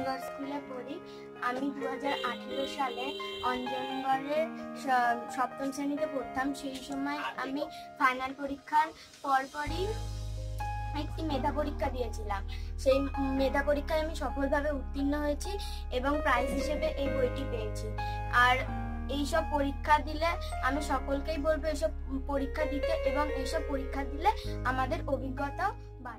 অঞ্জনগড় স্কুলে পড়ি। আমি 2018 সালে অঞ্জনগড়ে সপ্তম শ্রেণীতে পড়তাম। সেই সময় আমি ফাইনাল পরীক্ষার পরপরই একটি মেধা পরীক্ষা দিয়েছিলাম। সেই মেধা পরীক্ষায় আমি সফলভাবে উত্তীর্ণ হয়েছি এবং প্রাইজ হিসেবে এই বইটি পেয়েছি। আর এইসব পরীক্ষা দিলে আমি সকলকেই বলবো এইসব পরীক্ষা দিতে, এবং এইসব পরীক্ষা দিলে আমাদের অভিজ্ঞতাও বাড়ে।